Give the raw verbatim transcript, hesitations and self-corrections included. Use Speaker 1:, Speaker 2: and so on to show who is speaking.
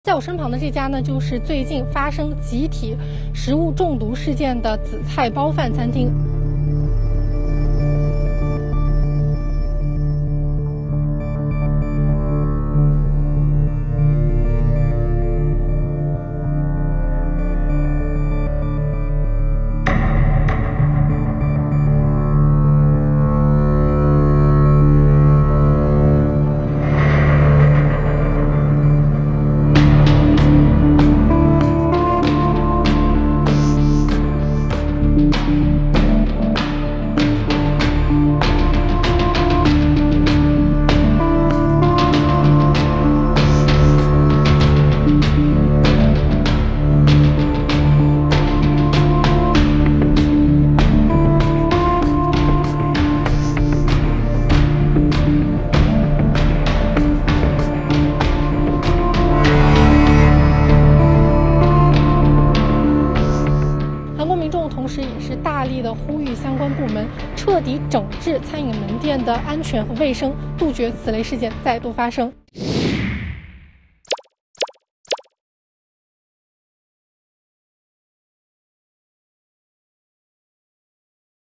Speaker 1: 在我身旁的这家呢，就是最近发生集体食物中毒事件的紫菜包饭餐厅。同时也是大力的呼吁相关部门彻底整治餐饮门店的安全和卫生，杜绝此类事件再度发生。